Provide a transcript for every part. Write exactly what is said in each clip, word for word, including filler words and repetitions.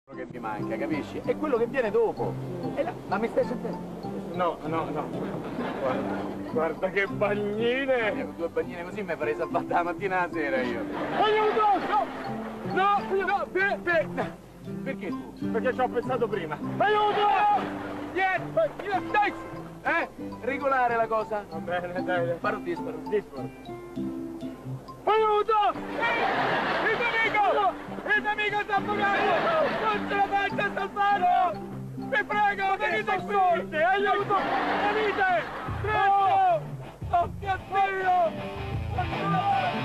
che mi manca, capisci? È quello che viene dopo. E là, ma mi stai sentendo? No, no, no. Guarda, guarda che bagnine! Con due bagnine così mi farei salvare la mattina alla sera io. Aiuto! No! No! No! Per, per. Perché tu? Perché ci ho pensato prima. Aiuto! Niente! Dai! Eh? Regolare la cosa? Va bene, dai. Sparo disparo. Disparo. Aiuto! Il nemico! Il nemico sta affogando! Non ce la faccio a salvarlo! Vi prego, venite qui! Aiuto! Venite! Prego! Oh mio Dio!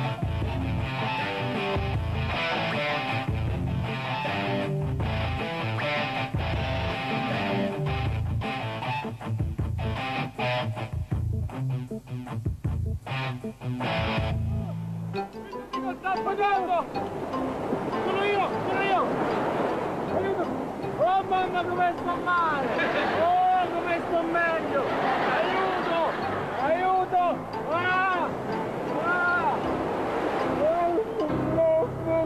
Mi sta affogando! Sono io! Sono io! Aiuto! Oh mamma come sto male! Oh come sto meglio! Aiuto! Aiuto! Ah! Ah! Oh, no, no,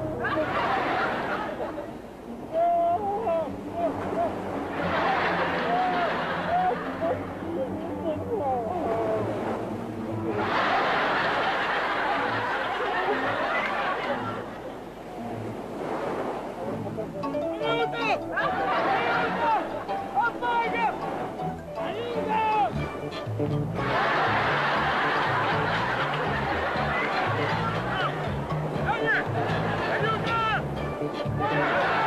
Aiuto! Aiuto! Affoga! Aiuto! Aiuto! Aiuto!